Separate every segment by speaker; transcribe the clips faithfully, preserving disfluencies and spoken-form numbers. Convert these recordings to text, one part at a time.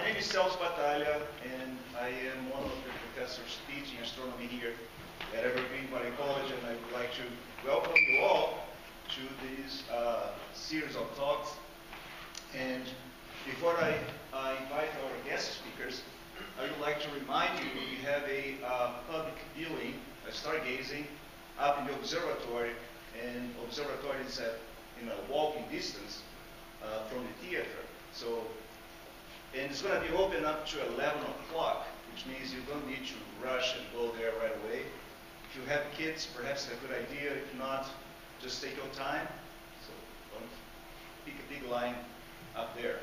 Speaker 1: name is Celso Battaglia, and I am one of the professors teaching astronomy here at Evergreen Valley College, and I would like to welcome you all to this uh, series of talks. And before I uh, invite our guest speakers, I would like to remind you we have a uh, public viewing, a stargazing, up in the observatory, and observatory is at in a walking distance uh, from the theater. So, and it's going to be open up to eleven o'clock, which means you don't need to rush and go there right away. If you have kids, perhaps it's a good idea. If not, just take your time. So don't pick a big line up there.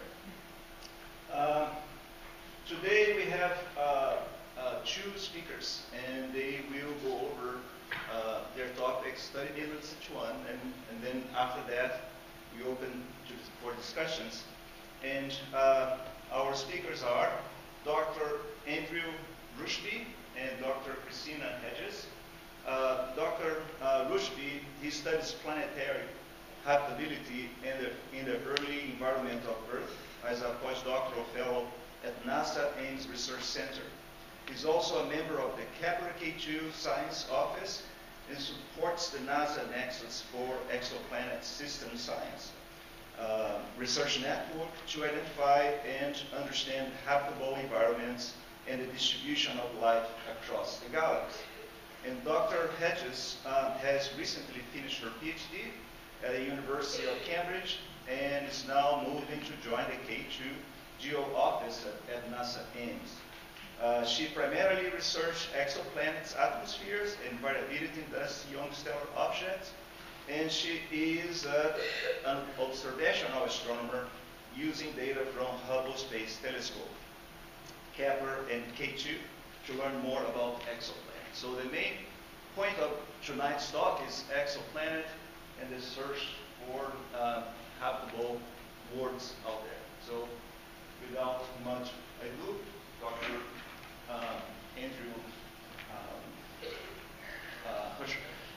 Speaker 1: Uh, today we have uh, uh, two speakers, and they will go over uh, their topics, thirty minutes each one, and, and then after that we open to, for discussions. And uh, our speakers are Doctor Andrew Rushby and Doctor Christina Hedges. Uh, Doctor Uh, Rushby, he studies planetary habitability in the, in the early environment of Earth as a postdoctoral fellow at NASA Ames Research Center. He's also a member of the Kepler K two Science Office and supports the NASA Nexus for Exoplanet System Science uh, research network to identify and understand habitable environments and the distribution of life across the galaxy. And Doctor Hedges uh, has recently finished her PhD at the University of Cambridge and is now moving to join the K two Geo office at, at NASA Ames. Uh, she primarily researched exoplanets, atmospheres, and variability in dusty young stellar objects, and she is uh, an observational astronomer using data from Hubble Space Telescope, Kepler, and K two to learn more about exoplanets. So the main point of tonight's talk is exoplanet and the search for uh, habitable worlds out there. So without much ado, Doctor Uh, Andrew um, uh, Rushby.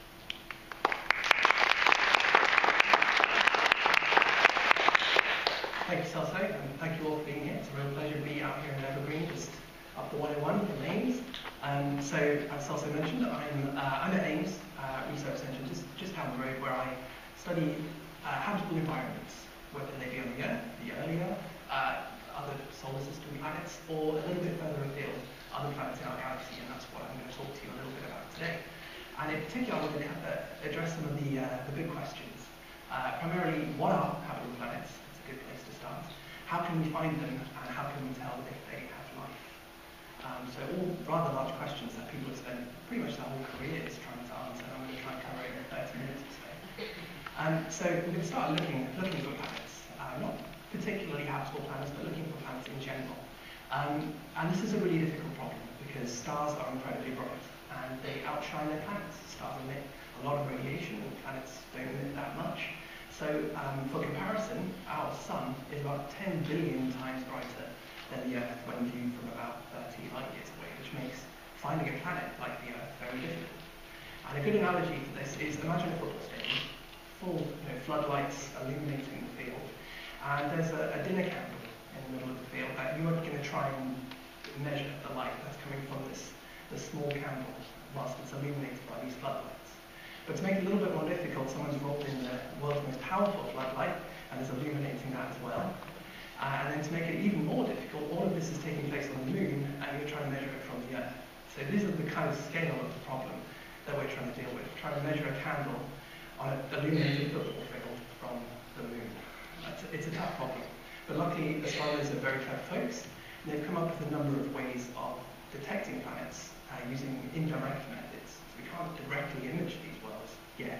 Speaker 2: Thank you, Celso, and thank you all for being here. It's a real pleasure to be out here in Evergreen, just up the one oh one in Ames. Um, so, as Celso mentioned, I'm, uh, I'm at Ames uh, Research Centre, just, just down the road, where I study uh, habitable environments, whether they be on the Earth, the earlier, uh, other solar system planets, or a little bit further afield, other planets in our galaxy, and that's what I'm going to talk to you a little bit about today. And in particular, I'm going to uh, address some of the, uh, the big questions. Uh, primarily, what are habitable planets? It's a good place to start. How can we find them, and how can we tell if they have life? Um, so all rather large questions that people have spent pretty much their whole careers trying to answer, and I'm going to try and cover it in thirty minutes or so. Um, so we're going to start looking, looking for planets, uh, not particularly habitable planets, but looking for planets in general. Um, and this is a really difficult problem because stars are incredibly bright and they outshine their planets. Stars emit a lot of radiation and planets don't emit that much. So um, for comparison, our sun is about ten billion times brighter than the Earth when viewed from about thirty light years away, which makes finding a planet like the Earth very difficult. And a good analogy for this is imagine a football stadium, full you know, floodlights illuminating the field, and there's a, a dinner candle in the middle of the field that you are going to try and measure the light that's coming from this, this small candle whilst it's illuminated by these floodlights. But to make it a little bit more difficult, someone's rolled in the world's most powerful floodlight and is illuminating that as well. Uh, and then to make it even more difficult, all of this is taking place on the moon and you're trying to measure it from the Earth. So this is the kind of scale of the problem that we're trying to deal with, trying to measure a candle on an illuminated football field from the moon. It's a, it's a tough problem. But luckily, astronomers are very clever folks, and they've come up with a number of ways of detecting planets uh, using indirect methods. So we can't directly image these worlds yet,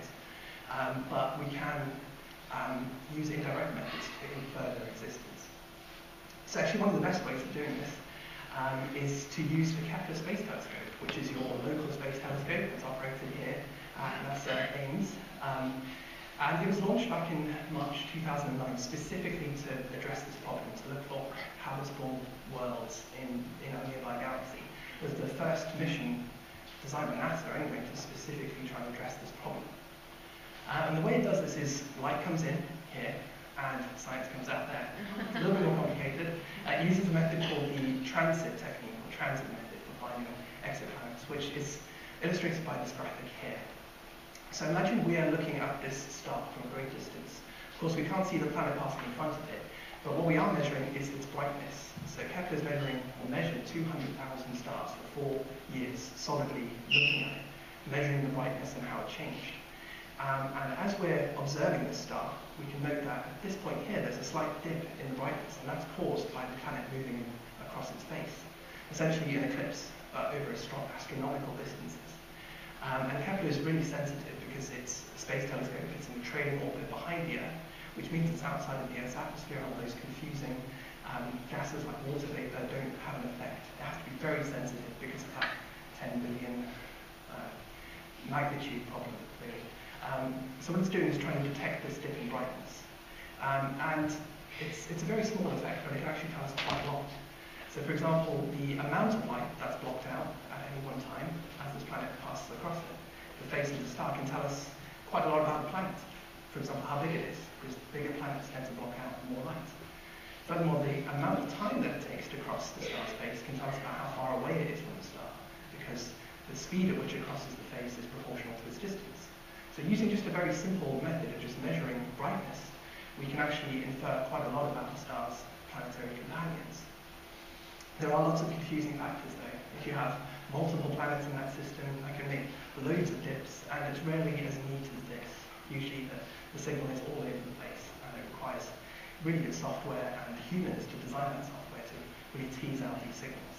Speaker 2: um, but we can um, use indirect methods to infer their existence. So actually one of the best ways of doing this um, is to use the Kepler Space Telescope, which is your local space telescope that's operated here at NASA Ames. Um, And it was launched back in March two thousand nine specifically to address this problem, to look for habitable worlds in, in our nearby galaxy. It was the first mission designed by NASA anyway to specifically try and address this problem. Uh, and the way it does this is light comes in here, and science comes out there. It's a little bit more complicated. Uh, it uses a method called the transit technique, or transit method for finding exoplanets, which is illustrated by this graphic here. So imagine we are looking at this star from a great distance. Of course, we can't see the planet passing in front of it, but what we are measuring is its brightness. So Kepler is measuring, or measured two hundred thousand stars for four years, solidly looking at it, measuring the brightness and how it changed. Um, and as we're observing this star, we can note that at this point here, there's a slight dip in the brightness, and that's caused by the planet moving across its face, essentially an eclipse uh, over astro- astronomical distances. Um, and Kepler is really sensitive because its space telescope is in the trailing orbit behind the Earth, which means it's outside of the Earth's atmosphere, and all those confusing um, gases like water vapor don't have an effect. It has to be very sensitive because of that ten billion uh, magnitude problem, really. Um, so what it's doing is trying to detect this dip in brightness. Um, and it's, it's a very small effect, but it can actually tell us quite a lot. So for example, the amount of light that's blocked out at any one time as this planet passes across it, the face of the star can tell us quite a lot about the planet. For example, how big it is, because bigger planets tend to block out more light. Furthermore, the amount of time that it takes to cross the star's face can tell us about how far away it is from the star, because the speed at which it crosses the face is proportional to its distance. So using just a very simple method of just measuring brightness, we can actually infer quite a lot about the star's planetary companions. There are lots of confusing factors though. If you have multiple planets in that system, that can make loads of dips, and it's rarely as neat as this. Usually the, the signal is all over the place, and it requires really good software and humans to design that software to really tease out these signals.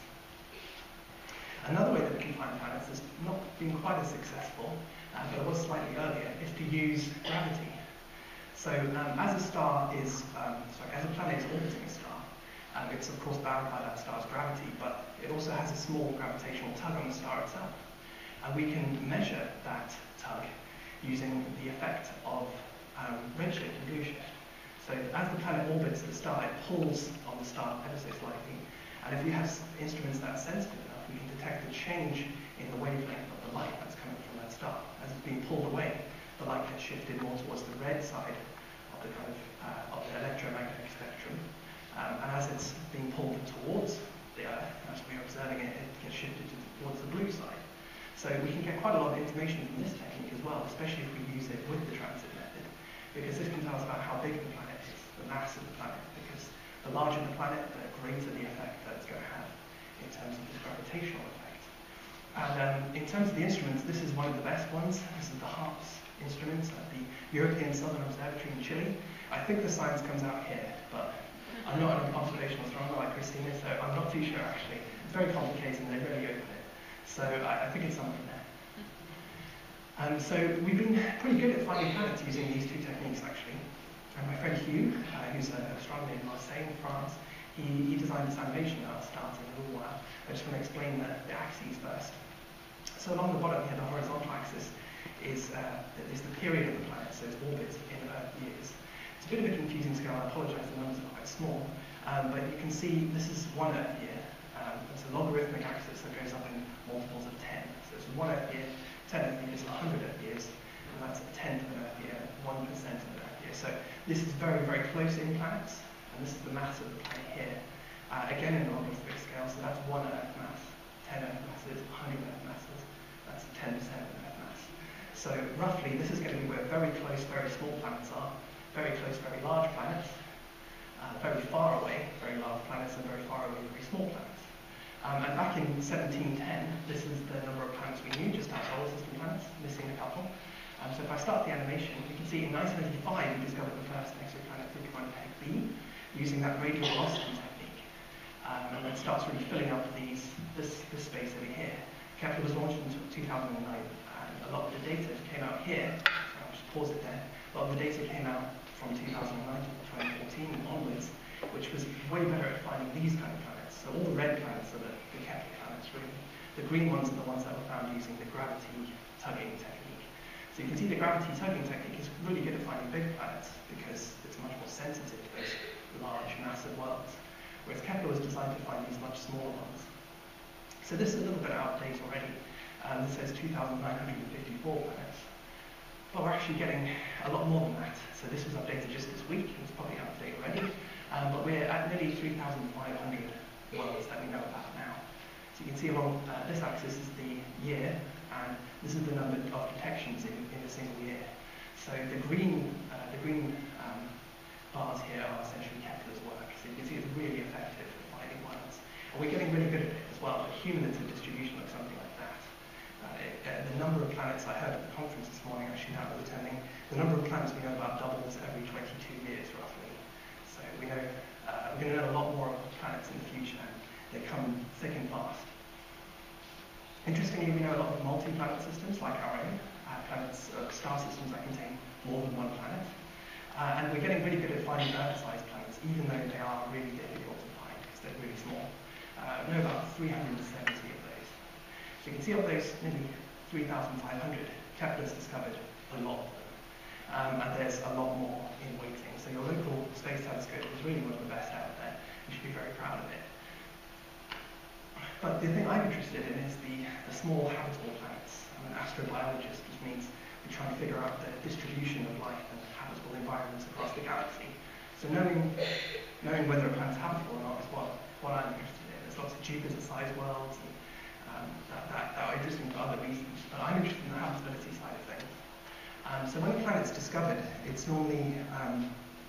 Speaker 2: Another way that we can find planets has not been quite as successful, uh, but it was slightly earlier, is to use gravity. So um, as a star is, um, sorry, as a planet is orbiting a star, um, it's of course bound by that star's gravity, but it also has a small gravitational tug on the star itself. And we can measure that tug using the effect of um, redshift and blueshift. So as the planet orbits the star, it pulls on the star ever so slightly. And if we have instruments that are sensitive enough, we can detect a change in the wavelength of the light that's coming from that star. As it's being pulled away, the light gets shifted more towards the red side of the kind of, uh, of the electromagnetic spectrum. Um, and as it's being pulled towards the Earth, as we're observing it, it gets shifted to, towards the blue side. So we can get quite a lot of information from this technique as well, especially if we use it with the transit method, because this can tell us about how big the planet is, the mass of the planet, because the larger the planet, the greater the effect that it's going to have in terms of this gravitational effect. And um, in terms of the instruments, this is one of the best ones. This is the HARPS instruments at the European Southern Observatory in Chile. I think the science comes out here, but I'm not an observational astronomer like Christina, so I'm not too sure actually. It's very complicated and they rarely open it. So I, I think it's something there. Um, so we've been pretty good at finding planets using these two techniques actually. And my friend Hugh, uh, who's an astronomer in Marseille in France, he, he designed this animation that I'll start in a little while. I just want to explain the, the axes first. So along the bottom here, the horizontal axis is, uh, is the period of the planet, so its orbit in Earth years. It's a bit of a confusing scale, I apologize, the numbers are quite small, um, but you can see this is one Earth year. Um, it's a logarithmic axis that goes up in multiples of ten. So it's one Earth year, ten Earth years, one hundred Earth years, and that's a tenth of an Earth year, one percent of an Earth year. So this is very, very close in planets, and this is the mass of the planet here. Uh, again in logarithmic scale, so that's one Earth mass, ten Earth masses, one hundred Earth masses, that's ten percent of Earth mass. So roughly, this is going to be where very close, very small planets are, very close, very large planets, uh, very far away, very large planets, and very far away, very small planets. Um, and back in seventeen ten, this is the number of planets we knew, just our solar system planets, missing a couple. Um, so if I start the animation, we can see in nineteen eighty-five we discovered the first exoplanet fifty-one Peg B using that radial velocity technique. Um, and it starts really filling up these, this, this space over here. Kepler was launched in two thousand nine, and a lot of the data came out here. So I'll just pause it there. A lot of the data came out from two thousand nine to twenty fourteen and onwards, which was way better at finding these kind of planets. So all the red planets are the, the Kepler planets, really. The green ones are the ones that were found using the gravity tugging technique. So you can see the gravity tugging technique is really good at finding big planets because it's much more sensitive to those large, massive worlds. Whereas Kepler was designed to find these much smaller ones. So this is a little bit out of date already. Um, this says two thousand nine hundred fifty-four planets. but we're actually getting a lot more than that. So this was updated just this week, and it's probably out of date already. Um, but we're at nearly three thousand five hundred worlds that we know about now. So you can see along uh, this axis is the year, and this is the number of detections in, in a single year. So the green, uh, the green um, bars here are essentially Kepler's work. So you can see it's really effective at finding worlds. And we're getting really good at it as well. A cumulative distribution looks something like that. Uh, it, uh, the number of planets I heard at the conference this morning, actually, that I was attending, the number of planets we know about doubles every twenty-two years, roughly. So we know uh, we're going to know a lot more about planets in the future, and they come thick and fast. Interestingly, we know a lot of multi-planet systems like our own, uh, planets, uh, star systems that contain more than one planet. Uh, and we're getting really good at finding Earth-sized planets, even though they are really difficult to find because they're really small. Uh, we know about three hundred seventy of those. So you can see of those nearly three thousand five hundred, Kepler's discovered a lot of them. Um, and there's a lot more in waiting. So your local space telescope is really one of the best out there. You should be very proud of it. But the thing I'm interested in is the, the small habitable planets. I'm an astrobiologist, which means we try and figure out the distribution of life and habitable environments across the galaxy. So knowing, knowing whether a planet's habitable or not is what, what I'm interested in. There's lots of Jupiter-sized worlds and, um, that, that, that are interesting for other reasons, but I'm interested in the habitability side of things. Um, so when a planet's discovered, it's normally um,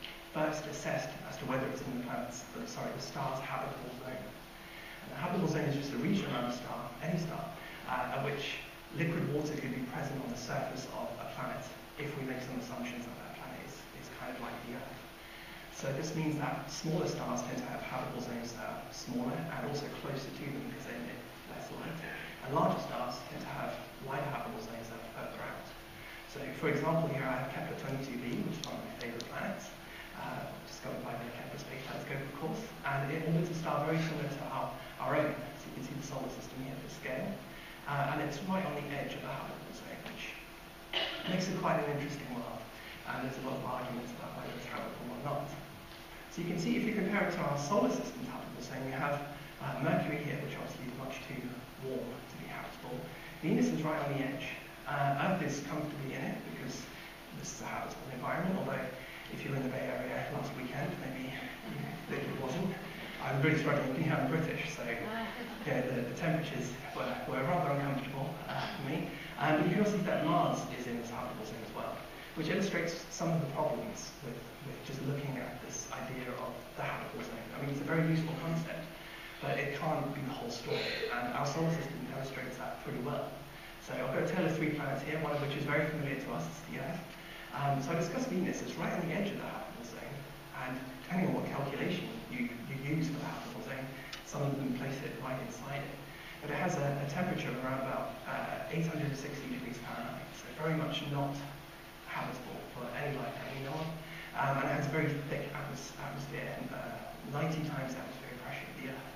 Speaker 2: first assessed as to whether it's in the planet's, sorry, the star's habitable zone. And the habitable zone is just a region around a star, any star, uh, at which liquid water could be present on the surface of a planet if we make some assumptions that that planet is, is kind of like the Earth. So this means that smaller stars tend to have habitable zones that are smaller and also closer to them because they emit less light. And larger stars tend to have wider habitable zones that are further out. So for example, here I have Kepler twenty-two b, which is one of my favourite planets, uh, discovered by the Kepler Space Telescope, of course, and it orbits a star very similar to our, our own. So you can see the solar system here at this scale. Uh, and it's right on the edge of the habitable zone, which makes it quite an interesting world. And there's a lot of arguments about whether it's habitable or not. So you can see if you compare it to our solar system's habitable zone, we have uh, Mercury here, which obviously is much too warm to be habitable. Venus is right on the edge. Uh, Earth is comfortably in it because this is a habitable environment, although if you're in the Bay Area last weekend, maybe you think it wasn't. I'm really struggling being I'm British, so yeah, the, the temperatures were, were rather uncomfortable uh, for me. Um, but you can also see that Mars is in this habitable zone as well, which illustrates some of the problems with, with just looking at this idea of the habitable zone. I mean, it's a very useful concept, but it can't be the whole story, and our solar system illustrates that pretty well. So I've got a tale of three planets here, one of which is very familiar to us, it's the Earth. Um, so I discussed Venus. It's right on the edge of the habitable zone, and depending on what calculation you, you use for the habitable zone, some of them place it right inside it. But it has a, a temperature of around about uh, eight hundred sixty degrees Fahrenheit, so very much not habitable for any life that we know of. Um, and it has a very thick atmos atmosphere, and uh, ninety times the atmospheric pressure of the Earth.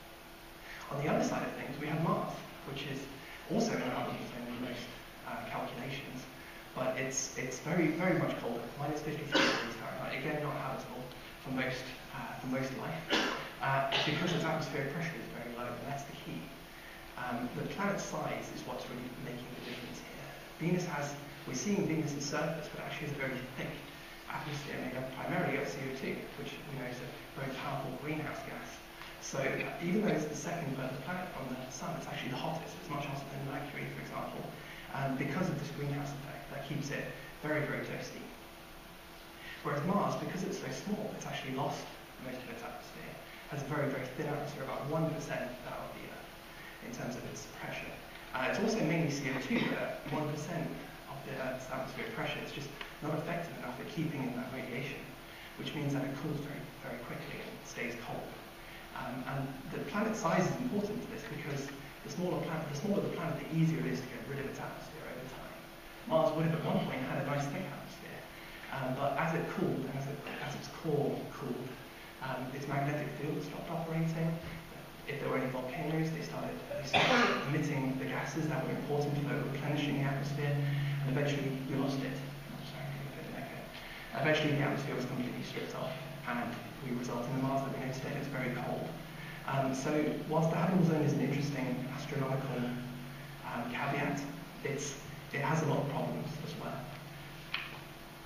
Speaker 2: On the other side of things, we have Mars, which is also in the habitable zone in most uh, calculations, but it's it's very very much colder, minus fifty-three degrees Fahrenheit. Again, not habitable for most uh, for most life, uh, because its atmospheric pressure is very low, and that's the key. Um, the planet's size is what's really making the difference here. Venus has, we're seeing Venus's surface, but actually has a very thick atmosphere made up primarily of C O two, which we know is a very powerful greenhouse gas. So even though it's the second furthest planet from the Sun, it's actually the hottest. It's much hotter than Mercury, for example, um, because of this greenhouse effect that keeps it very, very toasty. Whereas Mars, because it's so small, it's actually lost most of its atmosphere. It has a very, very thin atmosphere, about one percent that of the Earth in terms of its pressure. Uh, it's also mainly C O two, but one percent of the Earth's atmospheric pressure is just not effective enough at keeping in that radiation, which means that it cools very, very quickly and stays cold. Um, and the planet size is important to this because the smaller, planet, the smaller the planet, the easier it is to get rid of its atmosphere over time. Mars would have at one point had a nice thick atmosphere, um, but as it cooled, and as, it, as its core cooled, um, its magnetic field stopped operating. If there were any volcanoes, they started, they started emitting the gases that were important for replenishing the atmosphere, and eventually we lost it. I'm sorry, I'm getting a bit of an echo. Eventually the atmosphere was completely stripped off, and we result in the Mars that we know today that's very cold. Um, so whilst the habitable zone is an interesting astronomical um, caveat, it's, it has a lot of problems as well.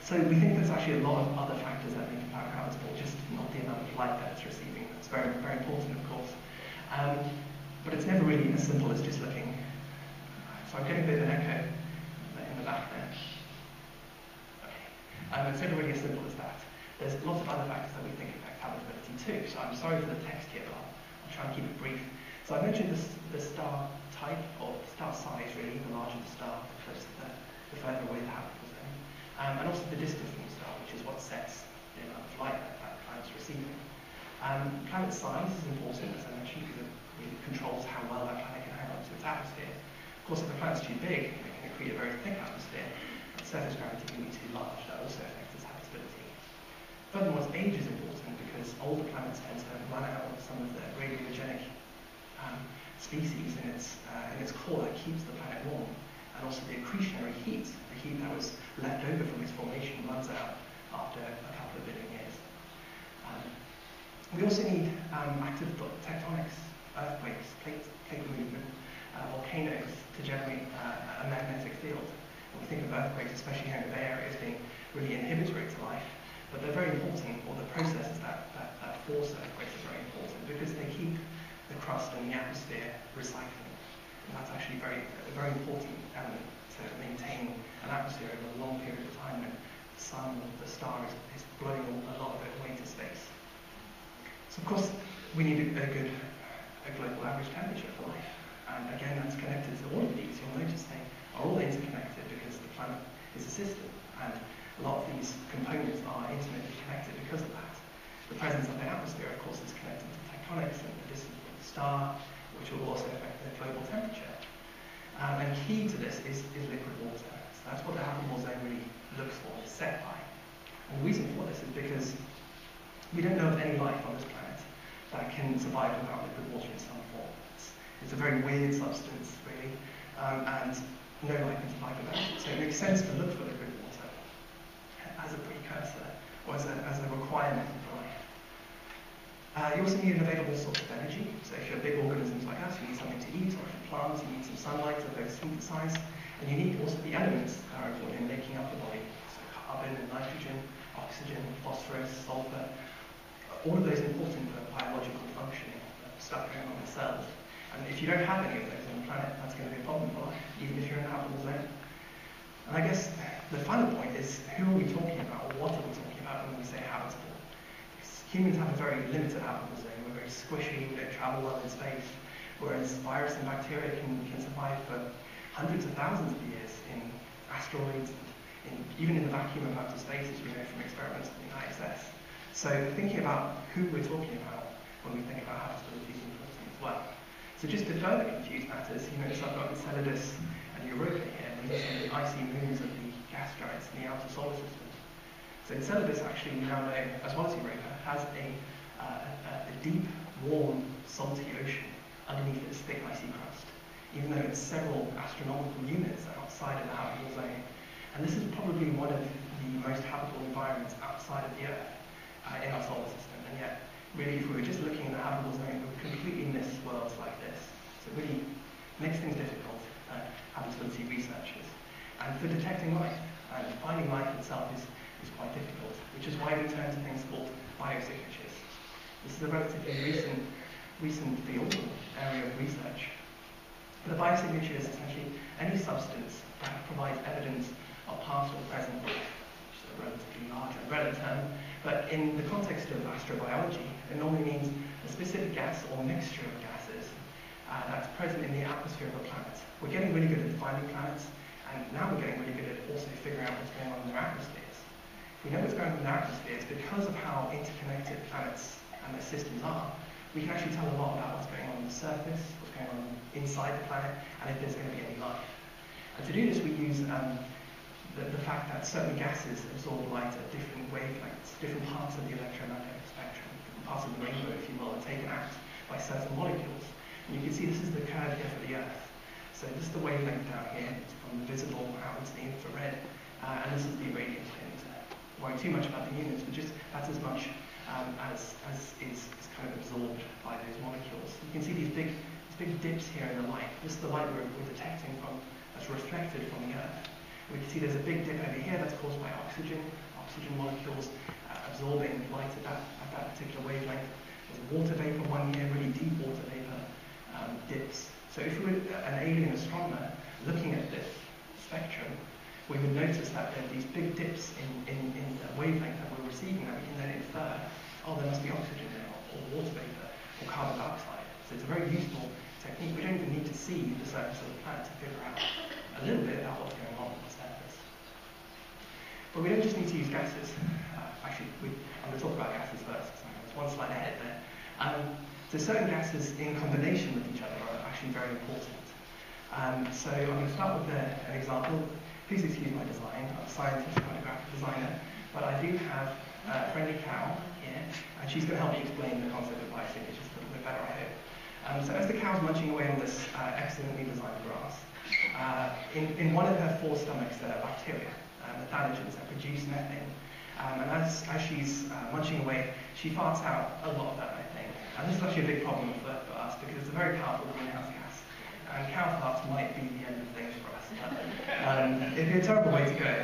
Speaker 2: So we think there's actually a lot of other factors that make a planet habitable, just not the amount of light that it's receiving. That's very, very important, of course. Um, but it's never really as simple as just looking. So I'm getting a bit of an echo in the back there. Okay. Um, it's never really as simple as that. There's lots of other factors that we think affect habitability too. So I'm sorry for the text here, but I'll, I'll try and keep it brief. So I mentioned this, the star type, or star size really. The larger the star, the closer the, the further away the habitable zone. Um, and also the distance from the star, which is what sets the amount of light that that planet's receiving. Um, planet size is important, as I mentioned, because it really controls how well that planet can hang on to its atmosphere. Of course, if the planet's too big, it can create a very thick atmosphere, and surface gravity can be too large. That also affects its habitability. Furthermore, its age is important because older planets tend to run out of some of the radiogenic um, species in its, uh, in its core that keeps the planet warm. And also the accretionary heat, the heat that was left over from its formation, runs out after a couple of billion years. Um, we also need um, active tectonics, earthquakes, plate, plate movement, uh, volcanoes to generate uh, a magnetic field. And we think of earthquakes, especially here in the Bay Area, as being really inhibitory to life, but they're very important, or the processes that, that, that force earthquakes are very important because they keep the crust and the atmosphere recycling. And that's actually very, a very important element to maintain an atmosphere over a long period of time when the sun or the star is, is blowing a lot of it away to space. So of course, we need a, a good a global average temperature for life. And again, that's connected to all of these. You'll notice they are all interconnected because the planet is a system. And a lot of these components are intimately connected because of that. The presence of the atmosphere, of course, is connected to tectonics and the distance from the star, which will also affect the global temperature. Um, and key to this is, is liquid water. So that's what the habitable zone really looks for, is set by. And the reason for this is because we don't know of any life on this planet that can survive without liquid water in some form. It's, it's a very weird substance, really, um, and no life can survive without it. So it makes sense to look for liquid water as a precursor, or as a, as a requirement for life. Uh, you also need an available source of energy. So if you're big organisms like us, you need something to eat, or if you're plants, you need some sunlight to photosynthesize. And you need also the elements that are important in making up the body. So carbon and nitrogen, oxygen, phosphorus, sulfur. All of those are important for biological functioning, stuff going on in cells. And if you don't have any of those on the planet, that's going to be a problem for life, even if you're in a habitable zone. And I guess the final point is, who are we talking about, or what are we talking about when we say habitable? Humans have a very limited habitable zone. We're very squishy, we don't travel well in space, whereas virus and bacteria can, can survive for hundreds of thousands of years in asteroids, and in, even in the vacuum of outer space, as we know from experiments in the I S S. So thinking about who we're talking about when we think about habitability is important as well. So just to further confuse matters, you notice I've got Enceladus and Europa here, and these are the icy moons of the gas giants in the outer solar system. So Enceladus, actually, we now know, as well as Europa, has a, uh, a, a deep, warm, salty ocean underneath its thick, icy crust, even though it's several astronomical units outside of the habitable zone. And this is probably one of the most habitable environments outside of the Earth uh, in our solar system. And yet, really, if we were just looking in the habitable zone, we would completely miss worlds like this. So it really makes things difficult for uh, habitability researchers. And for detecting life, and finding life itself is is quite difficult, which is why we turn to things called biosignatures. This is a relatively recent, recent field, area of research. But a biosignature is essentially any substance that provides evidence of past or present life, which is a relatively large umbrella term, but in the context of astrobiology, it normally means a specific gas or mixture of gases uh, that's present in the atmosphere of a planet. We're getting really good at finding planets, and now we're getting really good at also figuring out what's going on in their atmospheres. We know what's going on in their atmospheres because of how interconnected planets and their systems are. We can actually tell a lot about what's going on on the surface, what's going on inside the planet, and if there's going to be any life. And to do this, we use um, the, the fact that certain gases absorb light at different wavelengths, different parts of the electromagnetic spectrum, different parts of the rainbow, if you will, are taken out by certain molecules. And you can see this is the curve here for the Earth. So this is the wavelength down here, it's from the visible out into the infrared, uh, and this is the irradiance limit. Worry too much about the units, but just that's as much um, as, as is, is kind of absorbed by those molecules. You can see these big, these big dips here in the light. This is the light we're, we're detecting from, that's reflected from the Earth. We can see there's a big dip over here that's caused by oxygen, oxygen molecules uh, absorbing light at that, at that particular wavelength. There's a water vapor one here, really deep water vapor um, dips. So if we were an alien astronomer looking at this spectrum, we would notice that there are these big dips in, in, in the wavelength that we're receiving that we can then infer, oh, there must be oxygen there, or water vapor, or carbon dioxide. So it's a very useful technique. We don't even need to see the surface of the planet to figure out a little bit about what's going on on the surface. But we don't just need to use gases. Uh, actually, we, I'm going to talk about gases first, because there's one slide ahead there. Um, so certain gases in combination with each other are actually very important. Um, so I'm going to start with the, an example. Please excuse my design. I'm a scientist, not a graphic designer, but I do have a friendly cow here, and she's going to help me explain the concept of biosynthesis just a little bit better, I hope. Um, so as the cow's munching away on this uh, excellently designed grass, uh, in, in one of her four stomachs there are bacteria, um, the thalagens that produce methane. Um, and as, as she's uh, munching away, she farts out a lot of that methane. And this is actually a big problem for, for us because it's a very powerful greenhouse gas. And cow farts might be the end of things for us. But, um, it'd be a terrible way to go.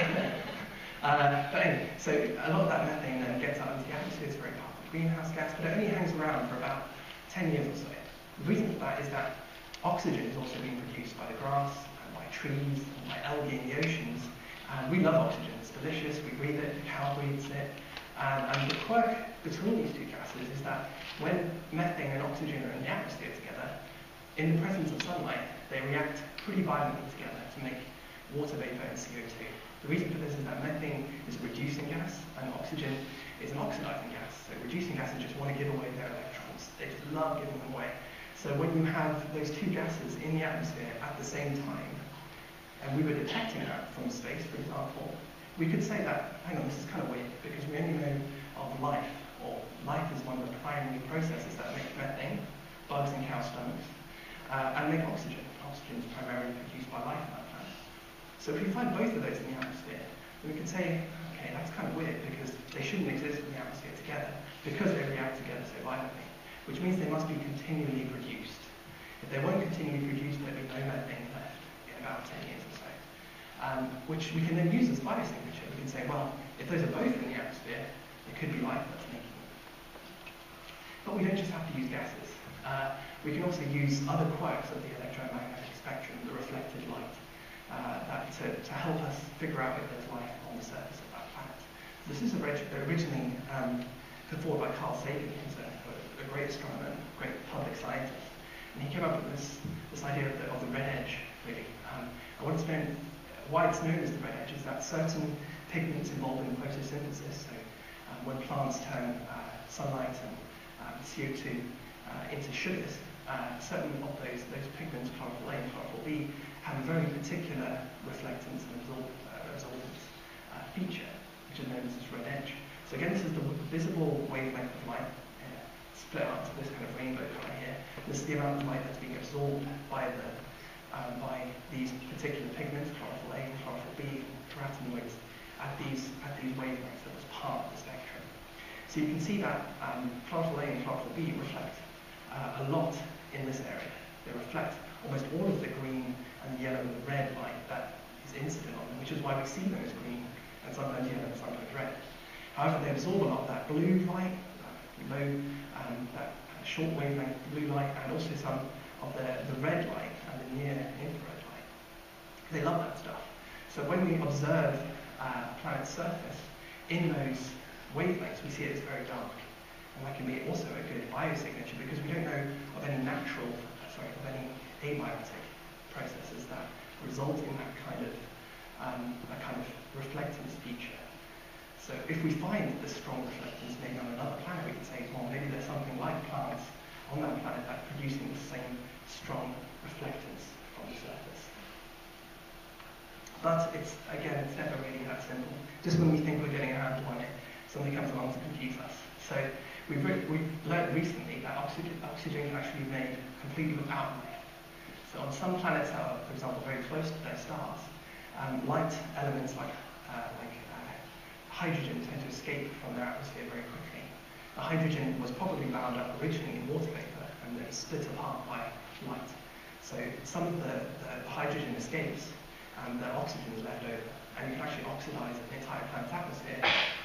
Speaker 2: uh, but anyway, so a lot of that methane then gets out into the atmosphere. It's a very powerful greenhouse gas, but it only hangs around for about ten years or so. The reason for that is that oxygen is also being produced by the grass, and by trees, and by algae in the oceans. And we love oxygen. It's delicious. We breathe it. The cow breathes it. Um, and the quirk between these two gases is that when methane and oxygen are in the atmosphere together, in the presence of sunlight, they react pretty violently together to make water vapor and C O two. The reason for this is that methane is a reducing gas, and oxygen is an oxidizing gas. So reducing gases just want to give away their electrons. They just love giving them away. So when you have those two gases in the atmosphere at the same time, and we were detecting that from space, for example, we could say that, hang on, this is kind of weird, because we only know of life, or life is one of the primary processes that make methane, bugs in cow stomachs, uh, and make oxygen. Oxygen is primarily produced by life on that planet. So if we find both of those in the atmosphere, then we can say, okay, that's kind of weird, because they shouldn't exist in the atmosphere together, because they react together so violently, which means they must be continually produced. If they weren't continually produced, there'd be no methane left in about ten years or so. Um, which we can then use as biosignature. We can say, well, if those are both in the atmosphere, it could be life that's making them. But we don't just have to use gases. Uh, we can also use other quirks of the electromagnetic spectrum, the reflected light, uh, that to, to help us figure out if there's life on the surface of that planet. This is originally um, put forward by Carl Sagan, who's a, a great astronomer, great public scientist. And he came up with this, this idea of the, of the red edge, really. Um, and what it's known, why it's known as the red edge is that certain pigments involved in photosynthesis, so um, when plants turn uh, sunlight and um, C O two uh, into sugars, uh, certain of those, those pigments, chlorophyll A and chlorophyll B, have a very particular reflectance and absorb, uh, absorbance uh, feature, which is known as this red edge. So again, this is the visible wavelength of light, uh, split up to this kind of rainbow colour here. This is the amount of light that's being absorbed by the um, by these particular pigments, chlorophyll A and chlorophyll B, carotenoids, at these at these wavelengths that was part of the spectrum. So you can see that um, chlorophyll A and chlorophyll B reflect uh, a lot in this area. They reflect almost all of the green and the yellow and the red light that is incident on them, which is why we see them as green and sometimes yellow and sometimes red. However, they absorb a lot of that blue light, that low, um, that short wavelength blue light, and also some of the, the red light and the near infrared light. They love that stuff. So when we observe uh, a planet's surface in those wavelengths, we see it as very dark. And that can be also a good biosignature because we don't know of any natural, sorry, of any abiotic processes that result in that kind of um, that kind of reflectance feature. So if we find this strong reflectance maybe on another planet, we can say, well, maybe there's something like plants on that planet that are producing the same strong reflectance from the surface. But it's, again, it's never really that simple. Just when we think we're getting a handle on it, something comes along to confuse us. So we've, re we've learned recently that oxygen, oxygen can actually be made completely without light. So on some planets that are, for example, very close to their stars, um, light elements like, uh, like uh, hydrogen tend to escape from their atmosphere very quickly. The hydrogen was probably bound up originally in water vapor and then split apart by light. So some of the, the hydrogen escapes, and the oxygen is left over. And you can actually oxidize an entire planet's atmosphere,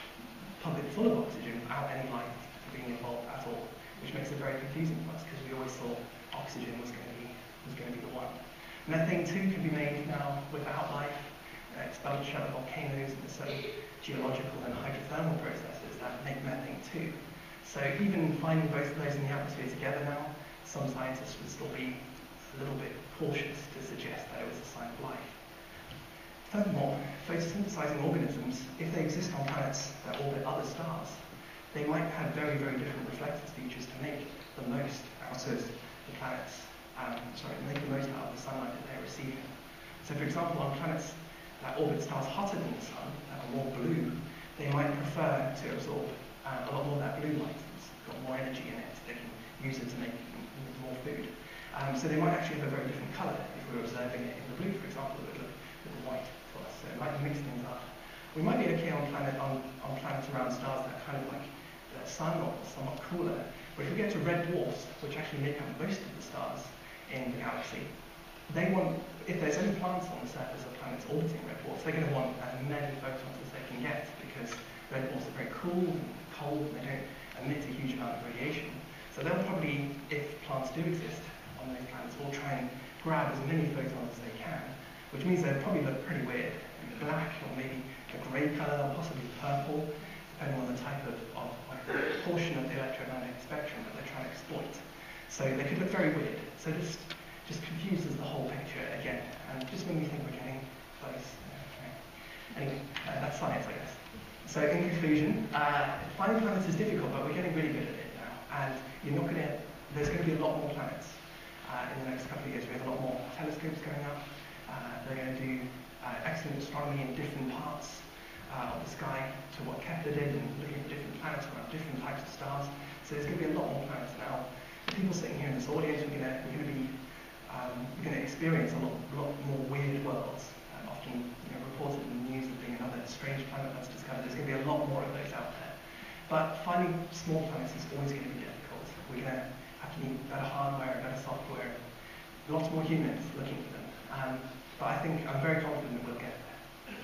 Speaker 2: pump it full of oxygen without any light being involved at all, which makes it very confusing for us because we always thought oxygen was going to be was going to be the one. Methane too can be made now without life. Uh, expelled shell of volcanoes, and there's certain geological and hydrothermal processes that make methane too. So even finding both of those in the atmosphere together now, some scientists would still be a little bit cautious to suggest that it was a sign of life. Furthermore, photosynthesizing organisms, if they exist on planets that orbit other stars, they might have very, very different reflectance features to make the most out of the planets, um, sorry, make the most out of the sunlight that they're receiving. So for example, on planets that orbit stars hotter than the sun, that are more blue, they might prefer to absorb uh, a lot more of that blue light. It's got more energy in it, they can use it to make more food. Um, so they might actually have a very different colour if we were observing it in the blue, for example, it would look a little white to us. So it might mix things up. We might be okay on planet on, on planets around stars that are kind of like the sun or somewhat cooler. But if we get to red dwarfs, which actually make up most of the stars in the galaxy, they want, if there's any plants on the surface of planets orbiting red dwarfs, they're going to want as many photons as they can get because red dwarfs are very cool and cold and they don't emit a huge amount of radiation. So they'll probably, if plants do exist on those planets, will try and grab as many photons as they can, which means they'll probably look pretty weird. Black or maybe a grey colour, possibly purple, depending on the type of, of like, portion of the electromagnetic spectrum that they're trying to exploit. So they could look very weird. So this just confuses the whole picture again, and just when you think we're getting close. Okay. Anyway, uh, that's science, I guess. So in conclusion, uh, finding planets is difficult, but we're getting really good at it now. And you're not going to. There's going to be a lot more planets uh, in the next couple of years. We have a lot more telescopes going up. Uh, they're going to do uh, excellent astronomy in different parts uh, of the sky to what Kepler did, and looking at different planets around different types of stars. So there's going to be a lot more planets now. The people sitting here in this audience, we're going to we're going to be Um, we're going to experience a lot, lot more weird worlds, uh, often you know, reported in the news of being another strange planet that's discovered. There's going to be a lot more of those out there. But finding small planets is always going to be difficult. We're going to have to need better hardware, better software, lots more humans looking for them. Um, but I think I'm very confident that we'll get there.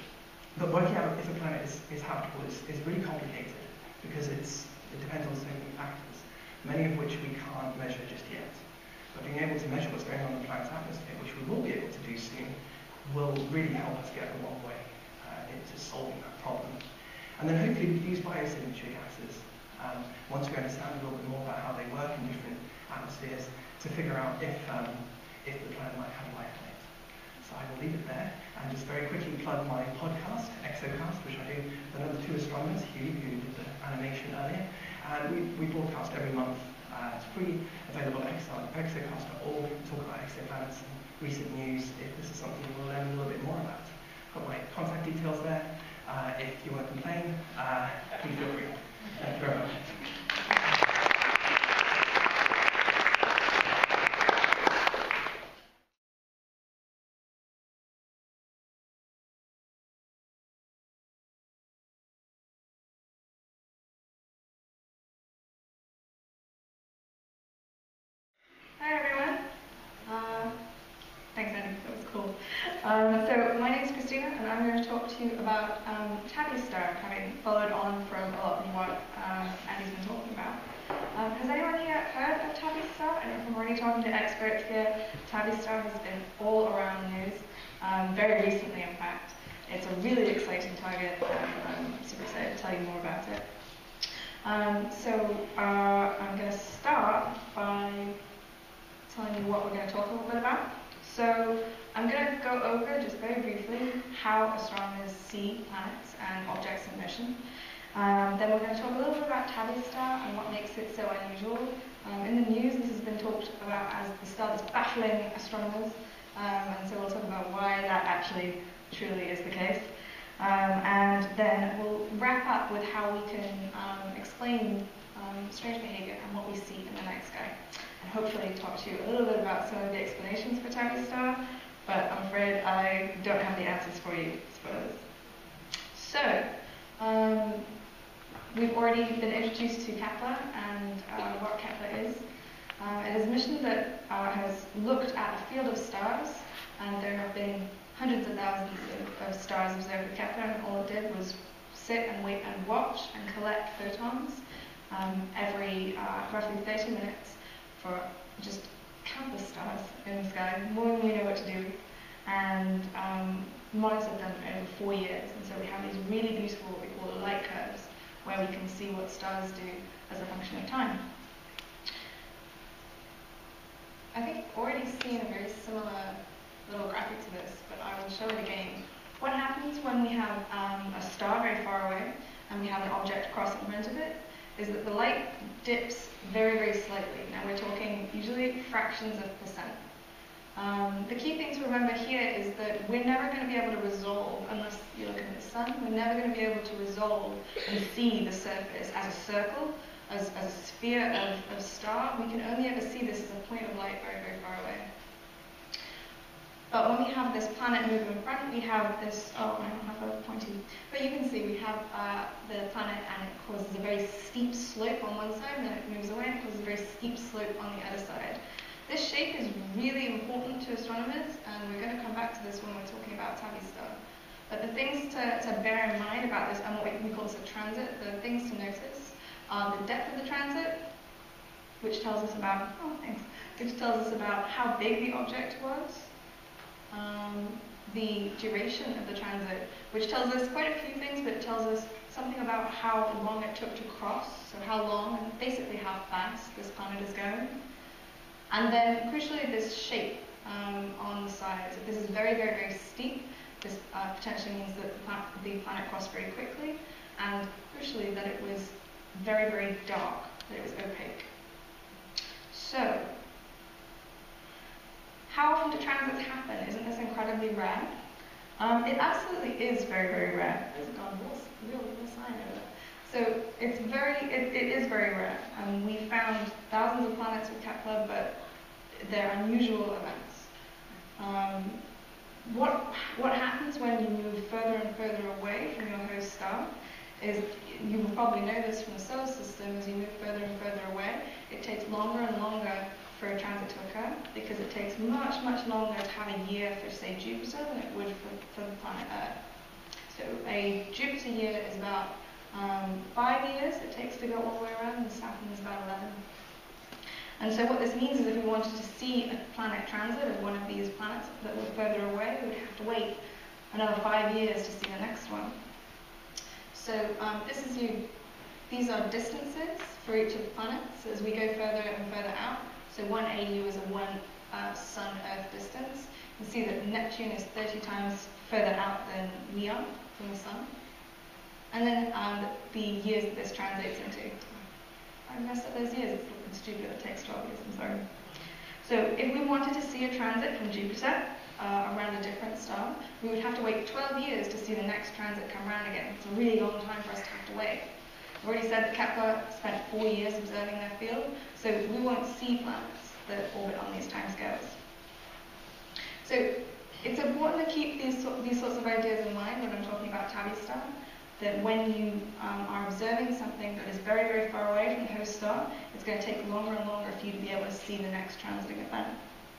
Speaker 2: But working out if a planet is, is habitable is, is really complicated because it's, it depends on so many factors, many of which we can't measure just yet. But being able to measure what's going on in the planet's atmosphere, which we will be able to do soon, will really help us get a long way uh, into solving that problem. And then hopefully we use biosignature gases, um, once we understand a little bit more about how they work in different atmospheres, to figure out if, um, if the planet might have life in it. So I will leave it there, and just very quickly plug my podcast, Exocast, which I do with another two astronomers, Hugh, who did the animation earlier, and we, we broadcast every month. Uh, it's free, available at exocast dot org. We talk about exoplanets and recent news if this is something you want to learn a little bit more about. I've got my contact details there. Uh, if you want to complain, uh, please feel free. Thank you very much.
Speaker 3: Hi everyone. Uh, thanks Andy, that was cool. Um, so my name is Christina and I'm going to talk to you about um, Tabby's star, having followed on from a lot of what um, Andy's been talking about. Um, has anyone here heard of Tabby's star? I know from already talking to experts here, Tabby's star has been all around the news, um, very recently in fact. It's a really exciting target and I'm super excited to tell you more about it. Um, so uh, I'm going to start by telling you what we're going to talk a little bit about. So I'm going to go over just very briefly how astronomers see planets and objects in motion. Um, then we're going to talk a little bit about Tabby's star and what makes it so unusual. Um, in the news, this has been talked about as the star that's baffling astronomers, um, and so we'll talk about why that actually truly is the case. Um, and then we'll wrap up with how we can um, explain um, strange behavior and what we see in the night sky. And hopefully talk to you a little bit about some of the explanations for Tabby's star, but I'm afraid I don't have the answers for you, spoilers. So, um, we've already been introduced to Kepler and uh, what Kepler is. Uh, it is a mission that uh, has looked at a field of stars, and there have been hundreds of thousands of, of stars observed with Kepler, and all it did was sit and wait and watch and collect photons um, every uh, roughly thirty minutes for just countless stars in the sky, more than we know what to do, and um, monitored them over four years. And so we have these really beautiful, what we call light curves, where we can see what stars do as a function of time. I think you've already seen a very similar little graphic to this, but I will show it again. What happens when we have um, a star very far away and we have an object cross in front of it is that the light dips very, very slightly. Now we're talking usually fractions of percent. Um, the key thing to remember here is that we're never going to be able to resolve, unless you look at the sun, we're never going to be able to resolve and see the surface as a circle, as, as a sphere of, of star. We can only ever see this as a point of light very, very far away. But when we have this planet move in front, we have this, oh, I don't have a pointy, but you can see we have uh, the planet and it causes a very steep slope on one side, and then it moves away and it causes a very steep slope on the other side. This shape is really important to astronomers, and we're going to come back to this when we're talking about Tabby's star. But the things to, to bear in mind about this, and what we call this a transit, the things to notice are the depth of the transit, which tells us about, oh thanks, which tells us about how big the object was. Um, the duration of the transit, which tells us quite a few things, but it tells us something about how long it took to cross, so how long and basically how fast this planet is going. And then, crucially, this shape um, on the sides. If this is very, very, very steep, this uh, potentially means that the, pla the planet crossed very quickly, and crucially, that it was very, very dark, that it was opaque. So, how often do transits happen? Isn't this incredibly rare? Um, it absolutely is very, very rare. There's a real, real, real sign over there. So it's very, it, it is very rare. Um, we found thousands of planets with Kepler, but they're unusual events. Um, what, what happens when you move further and further away from your host star is, you will probably know this from the solar system, as you move further and further away, it takes longer and longer for a transit to occur, because it takes much, much longer to have a year for, say, Jupiter than it would for, for the planet Earth. So a Jupiter year is about um, five years it takes to go all the way around, and Saturn is about eleven. And so what this means is if we wanted to see a planet transit of one of these planets that were further away, we would have to wait another five years to see the next one. So um, this is you, these are distances for each of the planets as we go further and further out. So one A U is a one uh, Sun-Earth distance. You can see that Neptune is thirty times further out than we are from the Sun. And then um, the, the years that this translates into. I messed up those years, it's looking stupid, it takes twelve years, I'm sorry. So if we wanted to see a transit from Jupiter uh, around a different star, we would have to wait twelve years to see the next transit come around again. It's a really long time for us to have to wait. I've already said that Kepler spent four years observing their field, so we won't see planets that orbit on these timescales. So it's important to keep these, these sorts of ideas in mind when I'm talking about Tabby's star, that when you um, are observing something that is very, very far away from the host star, it's going to take longer and longer for you to be able to see the next transiting event.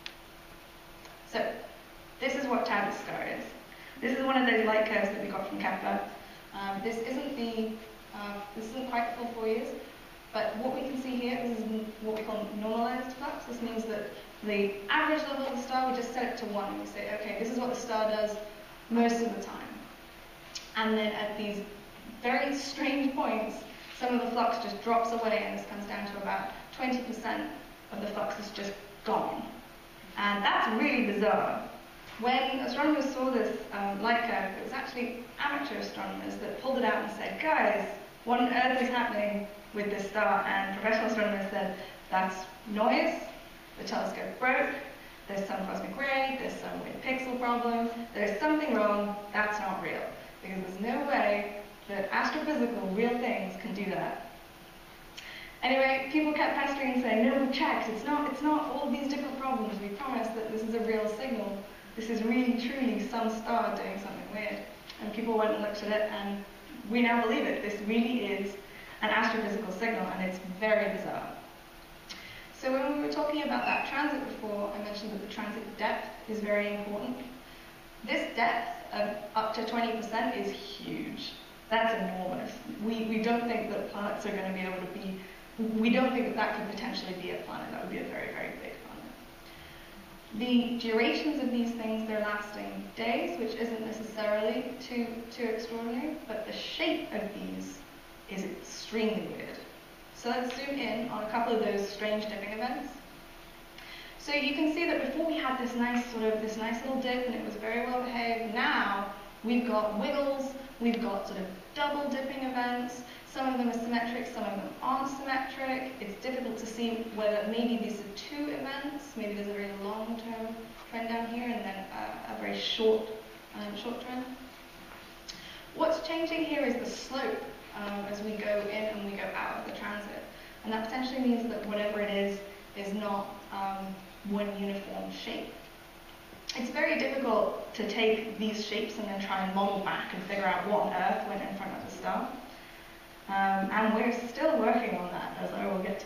Speaker 3: So this is what Tabby's star is. This is one of those light curves that we got from Kepler. Um, this isn't the Uh, this isn't quite the full four years, but what we can see here, this is what we call normalized flux. This means that the average level of the star, we just set it to one, and we say, okay, this is what the star does most of the time. And then at these very strange points, some of the flux just drops away, and this comes down to about twenty percent of the flux is just gone. And that's really bizarre. When astronomers saw this um, light curve, it was actually amateur astronomers that pulled it out and said, guys, what on earth is happening with this star? And professional astronomers said, that's noise, the telescope broke, there's some cosmic ray, there's some weird pixel problem, there's something wrong, that's not real. Because there's no way that astrophysical, real things can do that. Anyway, people kept pestering and saying, no, we checked, it's not, it's not all these different problems, we promise that this is a real signal. This is really, truly some star doing something weird. And people went and looked at it, and we now believe it. This really is an astrophysical signal, and it's very bizarre. So when we were talking about that transit before, I mentioned that the transit depth is very important. This depth of up to twenty percent is huge. That's enormous. We, we don't think that planets are going to be able to be, we don't think that that could potentially be a planet. That would be a very, very big planet. The durations of these things, they're lasting days, which isn't necessarily too, too extraordinary, but the shape of these is extremely weird. So let's zoom in on a couple of those strange dipping events. So you can see that before we had this nice sort of, this nice little dip and it was very well behaved. Now we've got wiggles, we've got sort of double dipping events. Some of them are symmetric, some of them aren't symmetric. It's difficult to see whether maybe these are two events, maybe there's a very long-term trend down here and then a, a very short, um, short trend. What's changing here is the slope um, as we go in and we go out of the transit. And that potentially means that whatever it is, is not um, one uniform shape. It's very difficult to take these shapes and then try and model back and figure out what on earth went in front of the star. Um, and we're still working on that, as I will get to.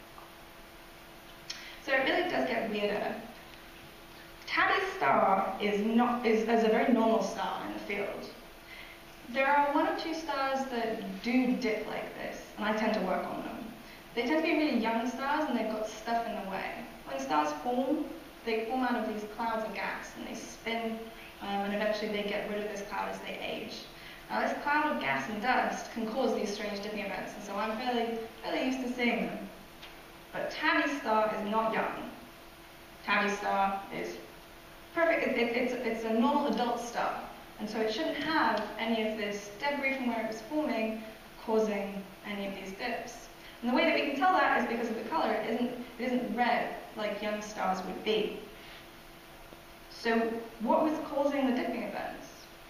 Speaker 3: So it really does get weirder. Tabby's star is, not, is, is a very normal star in the field. There are one or two stars that do dip like this, and I tend to work on them. They tend to be really young stars, and they've got stuff in the way. When stars form, they form out of these clouds of gas, and they spin, um, and eventually they get rid of this cloud as they age. Now, this cloud of gas and dust can cause these strange dipping events, and so I'm fairly, fairly used to seeing them. But Tabby's star is not young. Tabby's star is perfect. It, it, it's, it's a normal adult star, and so it shouldn't have any of this debris from where it was forming causing any of these dips. And the way that we can tell that is because of the color. It isn't, it isn't red like young stars would be. So what was causing the dipping events?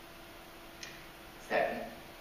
Speaker 3: So,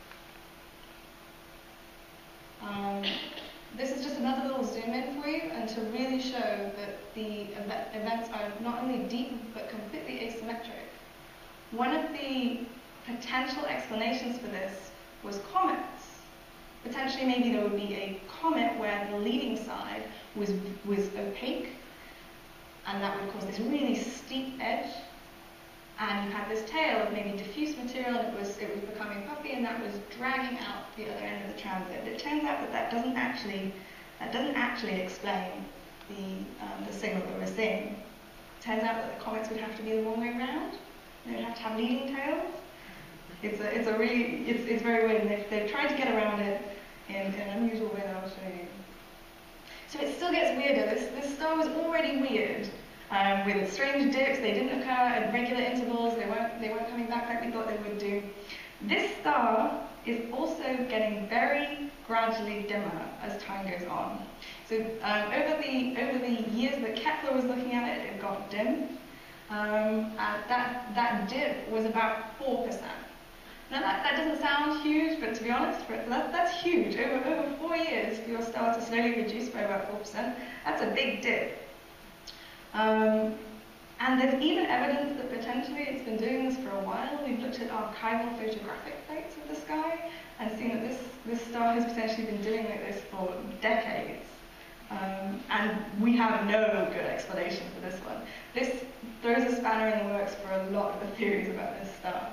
Speaker 3: um, this is just another little zoom in for you, and to really show that the ev events are not only deep but completely asymmetric. One of the potential explanations for this was comets. Potentially, maybe there would be a comet where the leading side was was opaque, and that would cause this really steep edge. And you had this tail of maybe diffuse material, and it was it was becoming puffy, and that was dragging out the other end of the transit. It turns out that that doesn't actually that doesn't actually explain the um, the signal that we're seeing. It turns out that the comets would have to be the wrong way around. They would have to have leading tails. It's a it's a really it's it's very weird, and they've they've tried to get around it in, in an unusual way that I'll show you. So it still gets weirder. This this star was already weird. Um, with strange dips, they didn't occur at regular intervals, they weren't, they weren't coming back like we thought they would do. This star is also getting very gradually dimmer as time goes on. So um, over, the, over the years that Kepler was looking at it, it got dim. Um, and that, that dip was about four percent. Now that, that doesn't sound huge, but to be honest, that, that's huge. Over, over four years for your star to slowly reduce by about four percent, that's a big dip. Um, and there's even evidence that potentially it's been doing this for a while. We've looked at archival photographic plates of the sky and seen that this, this star has potentially been doing like this for decades. Um, and we have no good explanation for this one. This throws a spanner in the works for a lot of the theories about this star.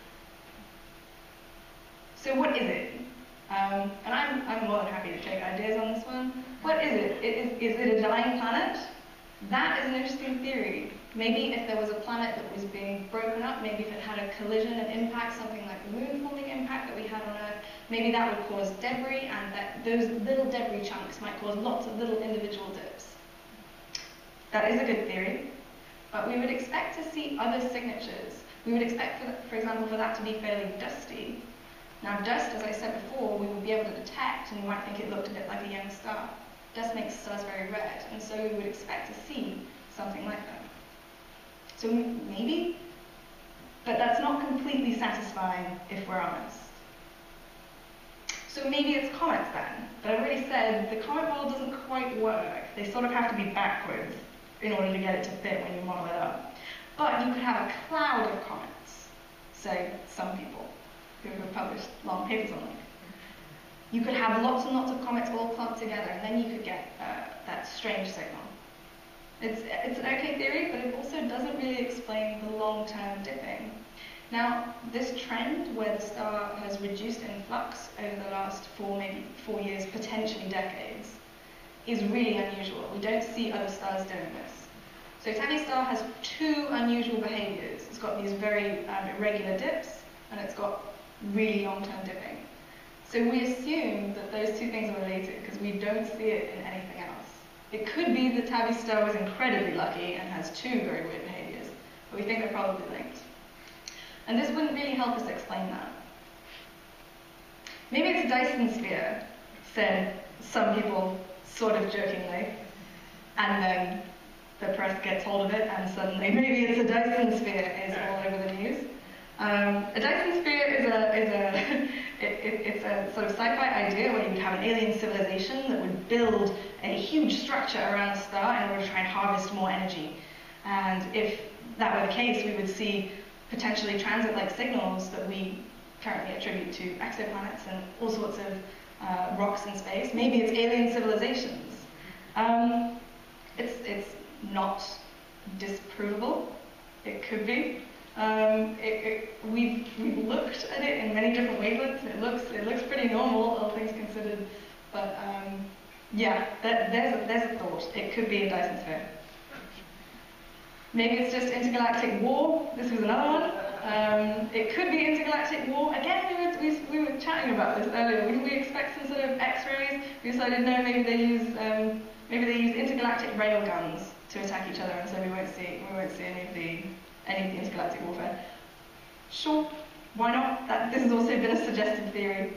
Speaker 3: So what is it? Um, and I'm, I'm more than happy to take ideas on this one. What is it? Is, is it a dying planet? That is an interesting theory. Maybe if there was a planet that was being broken up, maybe if it had a collision and impact, something like the moon-forming impact that we had on Earth, maybe that would cause debris, and that those little debris chunks might cause lots of little individual dips. That is a good theory, but we would expect to see other signatures. We would expect, for, for example, for that to be fairly dusty. Now, dust, as I said before, we would be able to detect, and we might think it looked a bit like a young star. Dust makes stars very red, and so we would expect to see something like that. So maybe, but that's not completely satisfying if we're honest. So maybe it's comets then, but I've already said the comet model doesn't quite work. They sort of have to be backwards in order to get it to fit when you model it up. But you could have a cloud of comets, say some people who have published long papers on it. You could have lots and lots of comets all clumped together, and then you could get uh, that strange signal. It's, it's an okay theory, but it also doesn't really explain the long-term dipping. Now, this trend where the star has reduced in flux over the last four, maybe four years, potentially decades, is really unusual. We don't see other stars doing this. So Tabby star has two unusual behaviors. It's got these very um, irregular dips, and it's got really long-term dipping. So we assume that those two things are related because we don't see it in anything else. It could be that Tabby star was incredibly lucky and has two very weird behaviors, but we think they're probably linked. And this wouldn't really help us explain that. Maybe it's a Dyson sphere, said some people sort of jokingly, and then the press gets hold of it and suddenly maybe it's a Dyson sphere is all over the news. Um, a Dyson sphere is a, is a it, it, it's a sort of sci-fi idea where you'd have an alien civilization that would build a huge structure around a star in order to try and harvest more energy. And if that were the case, we would see potentially transit-like signals that we currently attribute to exoplanets and all sorts of uh, rocks in space. Maybe it's alien civilizations. Um, it's, it's not disprovable. It could be. Um, it, it, we've, we've looked at it in many different wavelengths. It looks, it looks pretty normal, all things considered. But um, yeah, there, there's, a, there's a thought. It could be a Dyson sphere. Maybe it's just intergalactic war. This was another one. Um, it could be intergalactic war. Again, we were, we, we were chatting about this earlier. We, we expect some sort of X-rays. We decided no, maybe they use um, maybe they use intergalactic rail guns to attack each other, and so we won't see we won't see any of the any of the intergalactic warfare. Sure, why not? That, this has also been a suggested theory.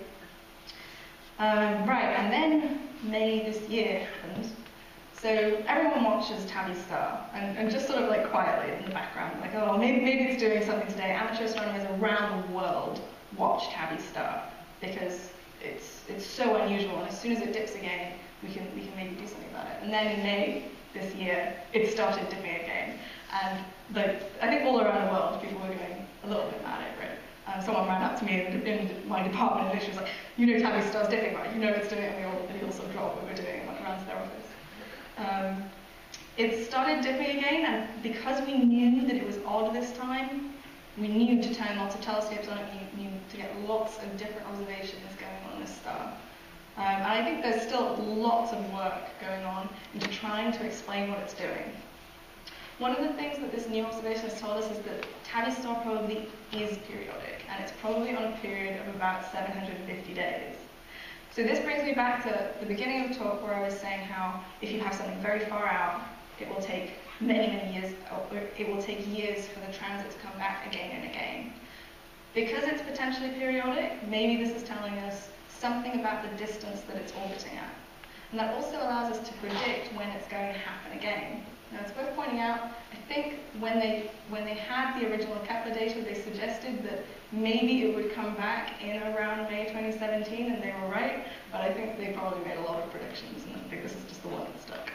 Speaker 3: Um, right, and then May this year happened. So everyone watches Tabby star, and, and just sort of like quietly in the background, like, oh, maybe, maybe it's doing something today. Amateur astronomers around the world watch Tabby star because it's it's so unusual, and as soon as it dips again, we can we can maybe do something about it. And then in May this year, it started dipping again, and like I think all around the world, people were going a little bit mad over it. Um, someone ran up to me in, in my department, and literally was like, "You know Tabby star's dipping, right? You know it's doing it." And we all, we all sort of dropped what we were doing and went around to their office. Um, it started dipping again, and because we knew that it was odd this time, we knew to turn lots of telescopes on it, we knew to get lots of different observations going on in this star. Um, and I think there's still lots of work going on into trying to explain what it's doing. One of the things that this new observation has told us is that Tabby star probably is periodic, and it's probably on a period of about seven hundred fifty days. So this brings me back to the beginning of the talk where I was saying how if you have something very far out, it will take many, many years, or it will take years for the transit to come back again and again. Because it's potentially periodic, maybe this is telling us something about the distance that it's orbiting at. And that also allows us to predict when it's going to happen again. Now it's worth pointing out, I think when they, when they had the original Kepler data, they suggested that maybe it would come back in around May twenty seventeen, and they were right, but I think they probably made a lot of predictions, and I think this is just the one that stuck.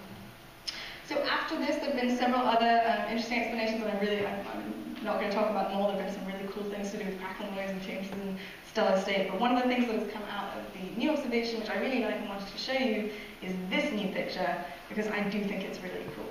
Speaker 3: So after this, there have been several other um, interesting explanations, and I really, I'm, I'm not going to talk about them all. There have been some really cool things to do with Practical noise and changes in stellar state, but one of the things that has come out of the new observation, which I really like and wanted to show you, is this new picture, because I do think it's really cool.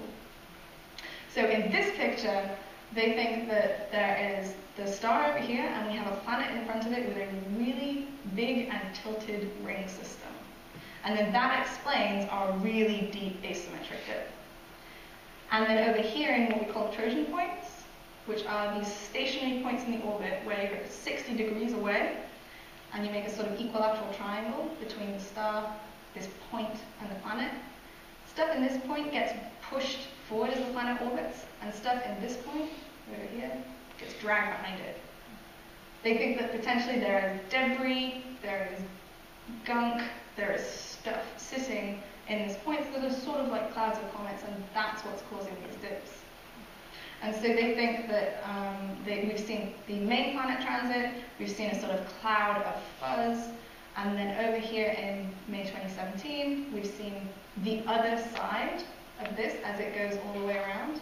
Speaker 3: So in this picture, they think that there is the star over here, and we have a planet in front of it with a really big and tilted ring system. And then that explains our really deep asymmetric dip. And then over here in what we call Trojan points, which are these stationary points in the orbit where you're sixty degrees away, and you make a sort of equilateral triangle between the star, this point, and the planet. Stuff in this point gets pushed forward as the planet orbits, and stuff in this point, over here, gets dragged behind it. They think that potentially there is debris, there is gunk, there is stuff sitting in this point that are sort of like clouds of comets, and that's what's causing these dips. And so they think that um, they, we've seen the main planet transit, we've seen a sort of cloud of fuzz, and then over here in May twenty seventeen, we've seen the other side of this as it goes all the way around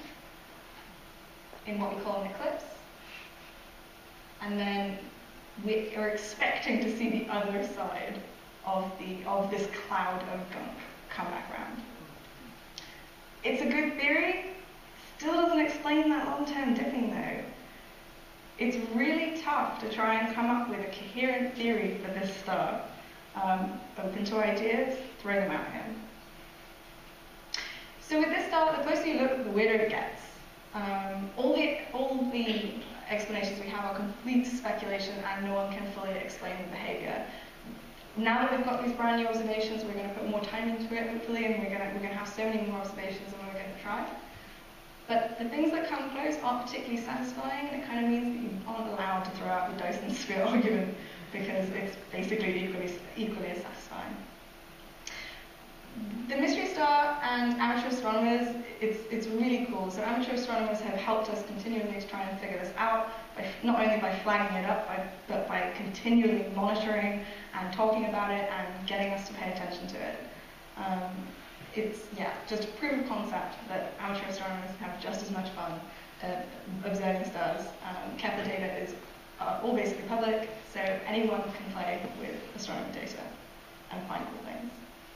Speaker 3: in what we call an eclipse. And then we are expecting to see the other side of, the, of this cloud of gunk come back around. It's a good theory, still doesn't explain that long-term dipping though. it's really tough to try and come up with a coherent theory for this star. Um, open to ideas, throw them out here. So with this star, the closer you look, the weirder it gets. Um, all the all the explanations we have are complete speculation, and no one can fully explain the behavior. Now that we've got these brand new observations, we're going to put more time into it, hopefully, and we're going to we're going to have so many more observations than we're going to try. But the things that come close aren't particularly satisfying, and it kind of means that you aren't allowed to throw out the Dyson sphere argument because it's basically equally equally as satisfying. The Mystery Star and amateur astronomers, it's, it's really cool. So amateur astronomers have helped us continually to try and figure this out, by, not only by flagging it up, by, but by continually monitoring and talking about it and getting us to pay attention to it. Um, it's, yeah, just a proof of concept that amateur astronomers have just as much fun uh, observing stars. Um, Kepler data is uh, all basically public, so anyone can play with astronomy data and find cool things.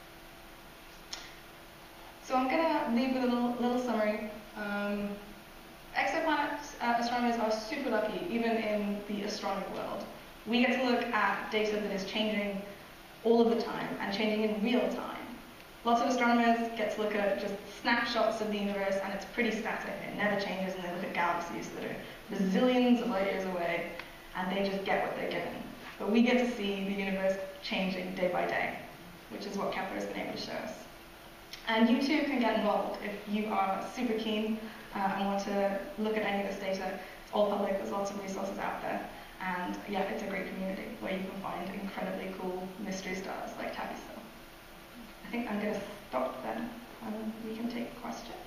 Speaker 3: So I'm going to leave with a little, little summary. Um, exoplanet uh, astronomers are super lucky, even in the astronomy world. We get to look at data that is changing all of the time and changing in real time. Lots of astronomers get to look at just snapshots of the universe, and it's pretty static. It never changes, and they look at galaxies that are bazillions of light years away, and they just get what they're given. But we get to see the universe changing day by day, which is what Kepler has been able to show us. And you too can get involved if you are super keen uh, and want to look at any of this data. It's all public, there's lots of resources out there. And yeah, it's a great community where you can find incredibly cool mystery stars like Tabby's Star. I think I'm going to stop then and we can take questions.